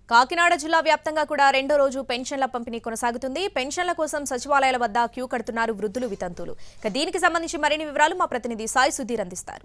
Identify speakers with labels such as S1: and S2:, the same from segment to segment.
S1: కాకినాడ జిల్లా వ్యాప్తంగా కూడా రెండో రోజు పెన్షన్ల పంపిణీ కొనసాగుతుంది. పెన్షన్ల కోసం సచివాలయాల వద్ద క్యూ కడుతున్నారు వృద్ధులు, వితంతువులు. దీనికి సంబంధించి మరిన్ని వివరాలు మా ప్రతినిధి సాయి సుధీర్ అందిస్తారు.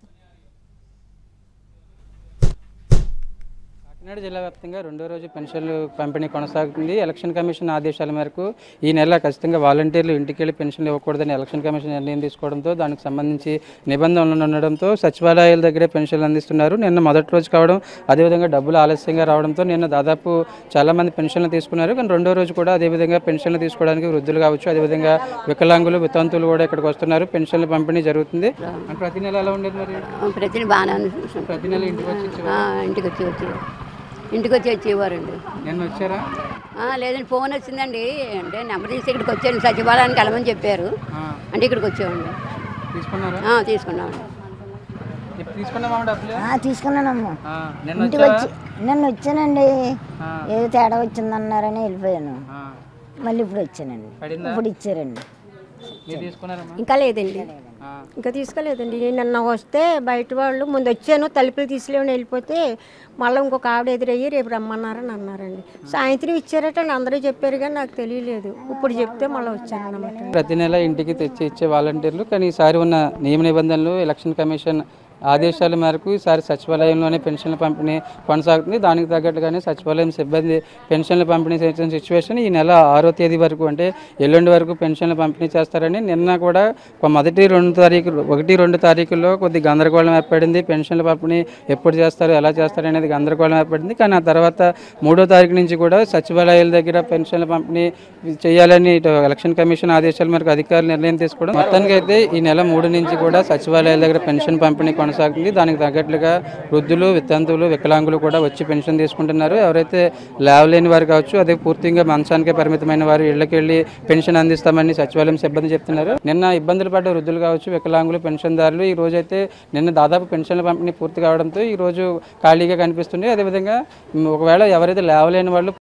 S2: కాకినాడ జిల్లా వ్యాప్తంగా రెండో రోజు పెన్షన్లు పంపిణీ కొనసాగుతుంది. ఎలక్షన్ కమిషన్ ఆదేశాల మేరకు ఈ నెల ఖచ్చితంగా వాలంటీర్లు ఇంటికి వెళ్ళి పెన్షన్లు ఇవ్వకూడదని ఎలక్షన్ కమిషన్ నిర్ణయం తీసుకోవడంతో దానికి సంబంధించి నిబంధనలు ఉండడంతో సచివాలయాల దగ్గరే పెన్షన్లు అందిస్తున్నారు. నిన్న మొదటి రోజు కావడం, అదేవిధంగా డబ్బులు ఆలస్యంగా రావడంతో నిన్న దాదాపు చాలామంది పెన్షన్లు తీసుకున్నారు. కానీ రెండో రోజు కూడా అదేవిధంగా పెన్షన్లు తీసుకోవడానికి వృద్ధులు కావచ్చు, అదేవిధంగా వికలాంగులు, వితంతువులు కూడా ఇక్కడికి వస్తున్నారు. పెన్షన్ల పంపిణీ జరుగుతుంది. ప్రతి నెల ఎలా ఉండేది మరి? ప్రతి నెల
S3: ఇంటికి వచ్చి వచ్చేవారండి.
S2: నిన్న వచ్చారా?
S3: లేదండి, ఫోన్ వచ్చిందండి. అంటే నెంబర్ తీసి ఇక్కడికి వచ్చాను, సచివాలయానికి వెళ్ళమని చెప్పారు. అంటే ఇక్కడికి వచ్చామండి. తీసుకున్నామండి.
S4: తీసుకున్నానమ్మా. ఇంటికి వచ్చి నిన్న వచ్చానండి. ఏదో తేడా వచ్చిందన్నారని వెళ్ళిపోయాను. మళ్ళీ ఇప్పుడు వచ్చానండి. ఇప్పుడు ఇచ్చారండి.
S5: ఇంకా లేదండి, ఇంకా తీసుకోలేదండి. నిన్న వస్తే బయట వాళ్ళు ముందు వచ్చాను, తలుపులు తీసిలేమని వెళ్ళిపోతే మళ్ళీ ఇంకొక ఆవిడ ఎదురయ్యి రేపు రమ్మన్నారని అన్నారండి. సాయంత్రం ఇచ్చారట అందరూ చెప్పారు, కానీ నాకు తెలియలేదు. ఇప్పుడు చెప్తే మళ్ళీ వచ్చాను అన్నమాట.
S2: ప్రతి నెల ఇంటికి తెచ్చి ఇచ్చే వాలంటీర్లు, కానీ ఈసారి ఉన్న నియమ నిబంధనలు ఎలక్షన్ కమిషన్ ఆదేశాల మేరకు ఈసారి సచివాలయంలోనే పెన్షన్ల పంపిణీ కొనసాగుతుంది. దానికి తగ్గట్టుగానే సచివాలయం సిబ్బంది పెన్షన్ల పంపిణీ చేసిన సిచ్యువేషన్ ఈ నెల 6వ తేదీ వరకు, అంటే ఎల్లుండి వరకు పెన్షన్లు పంపిణీ చేస్తారని నిన్న కూడా మొదటి 1-2 తారీఖుల్లో కొద్ది గందరగోళం ఏర్పడింది. పెన్షన్ల పంపిణీ ఎప్పుడు చేస్తారు, ఎలా చేస్తారు అనేది గందరగోళం ఏర్పడింది. కానీ ఆ తర్వాత 3వ తారీఖు నుంచి కూడా సచివాలయాల దగ్గర పెన్షన్ల పంపిణీ చేయాలని ఎలక్షన్ కమిషన్ ఆదేశాల మేరకు అధికారులు నిర్ణయం తీసుకోవడం. మొత్తానికి అయితే ఈ నెల 3 నుంచి కూడా సచివాలయాల దగ్గర పెన్షన్ పంపిణీ కొనసాగుతుంది. దానికి తగ్గట్లుగా వృద్ధులు, వితంతువులు, వికలాంగులు కూడా వచ్చి పెన్షన్ తీసుకుంటున్నారు. ఎవరైతే లేవలేని వారు కావచ్చు, అదే పూర్తిగా మంచానికే పరిమితమైన వారు ఇళ్లకి వెళ్ళి పెన్షన్ అందిస్తామని సచివాలయం సిబ్బంది చెప్తున్నారు. నిన్న ఇబ్బందులు పడ్డ వృద్ధులు కావచ్చు, వికలాంగులు, పెన్షన్దారులు ఈ రోజు అయితే నిన్న దాదాపు పెన్షన్ల పంపిణీ పూర్తి కావడంతో ఈ రోజు ఖాళీగా కనిపిస్తుంది. అదేవిధంగా ఒకవేళ ఎవరైతే లేవలేని వాళ్ళు